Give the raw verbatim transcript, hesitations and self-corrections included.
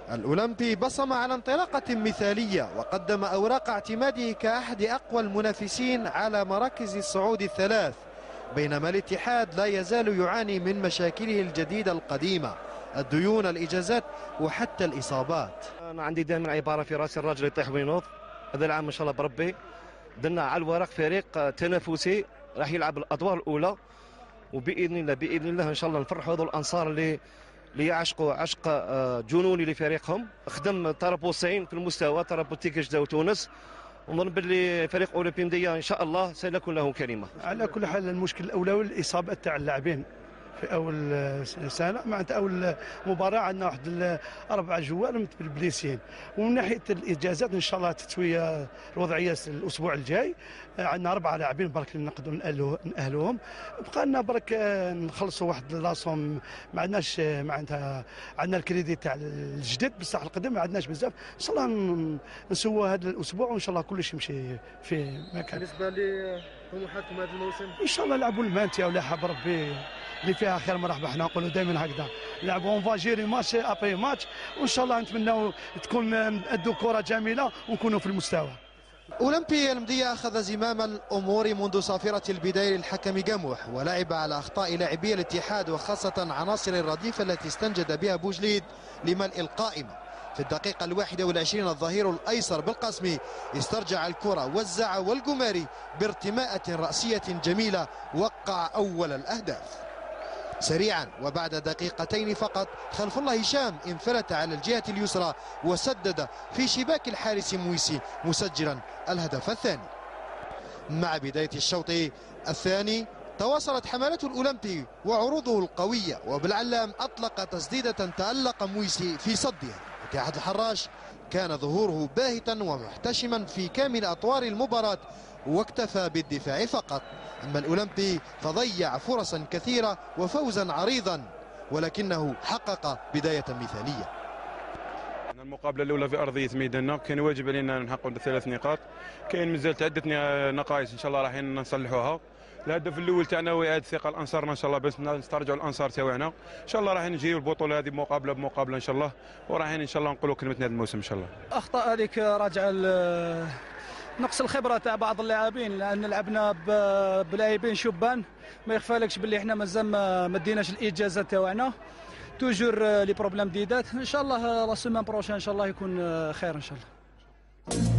الأولمبي بصم على انطلاقة مثالية وقدم أوراق اعتماده كأحد أقوى المنافسين على مراكز الصعود الثلاث، بينما الاتحاد لا يزال يعاني من مشاكله الجديدة القديمة: الديون، الإجازات، وحتى الإصابات. أنا عندي دائما عبارة في رأسي: الراجل يطيح وينوض. هذا العام إن شاء الله بربي درنا على الورق فريق تنافسي راح يلعب الأدوار الأولى، وبإذن الله بإذن الله إن شاء الله نفرحوا هذو الأنصار اللي اللي يعشقوا عشق جنوني لفريقهم. خدم طرابلسين في المستوى، طرابلس جدة وتونس، ونظن باللي فريق اولمبي مدية ان شاء الله سيكون له كلمه. على كل حال المشكل الاولوي الاصابات تاع اللاعبين في اول سنه، معناتها اول مباراه عندنا واحد اربع جوال متبلبليسين. ومن ناحيه الاجازات ان شاء الله تتسويه الوضعيه الاسبوع الجاي، عندنا اربعه لاعبين برك نقدروا ناهلوهم. بقى لنا برك نخلصوا واحد راسهم، ما عندناش معناتها عندنا الكريدي تاع الجدد بصح القدم ما عندناش بزاف. ان شاء الله نسووا هذا الاسبوع وان شاء الله كلش يمشي في مكان. بالنسبه لطموحاتكم هذا الموسم ان شاء الله نلعبوا المانتيا ولا حاب ربي اللي فيها خير مرحبا. احنا نقولوا دائما هكذا، نلعبوا اون فاجيري ماتش ابري ماتش، وان شاء الله نتمناو تكون ادوا كره جميله ونكونوا في المستوى. أولمبي المدية أخذ زمام الأمور منذ صافرة البداية للحكم قموح، ولعب على أخطاء لاعبي الاتحاد وخاصة عناصر الرديفة التي استنجد بها بوجليد لملء القائمة. في الدقيقة الواحدة والعشرين الظهير الأيسر بالقاسمي استرجع الكرة، وزع، والقماري بارتماءة رأسية جميلة وقع أول الأهداف. سريعا وبعد دقيقتين فقط خلف الله هشام انفلت على الجهة اليسرى وسدد في شباك الحارس مويسي مسجلا الهدف الثاني. مع بداية الشوط الثاني تواصلت حملات الأولمبي وعروضه القوية، وبالعلام أطلق تسديدة تألق مويسي في صدها. اتحاد الحراش كان ظهوره باهتا ومحتشما في كامل أطوار المباراة واكتفى بالدفاع فقط. أما الأولمبي فضيع فرصا كثيرة وفوزا عريضا، ولكنه حقق بداية مثالية. المقابلة الأولى في أرضية ميداننا كان واجب علينا نحقق ثلاث نقاط. كاين مازال عدة نقائص إن شاء الله راح نصلحوها. الهدف الأول تاعنا هو إعادة ثقة لأنصارنا إن شاء الله، باش نسترجعوا الأنصار تاعنا. إن شاء الله راح نجيو البطولة هذه مقابلة بمقابلة إن شاء الله، ورايحين إن شاء الله نقولوا كلمتنا هذا الموسم إن شاء الله. أخطاء هذيك راجعة نقص الخبره تاع بعض اللاعبين، لان لعبنا بلاعبين شبان. ما يخفالكش باللي احنا مازال ما ديناش الاجازات تاعنا، توجور لي بروبليم ديدات. ان شاء الله لا سيمان بروشين ان شاء الله يكون خير ان شاء الله.